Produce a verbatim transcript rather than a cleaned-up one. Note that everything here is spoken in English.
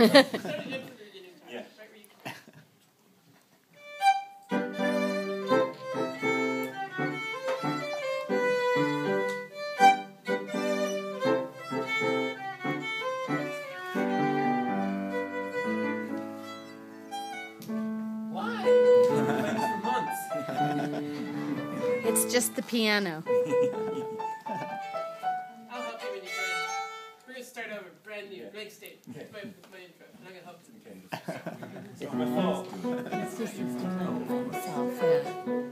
Yeah. Why? Playing for months. It's just the piano. I'll help you when you play. We're gonna start over, brand new, blank state. Okay. My, my intro, and I'm gonna help you. Okay. So from a fall. It's just instrumental by itself, yeah.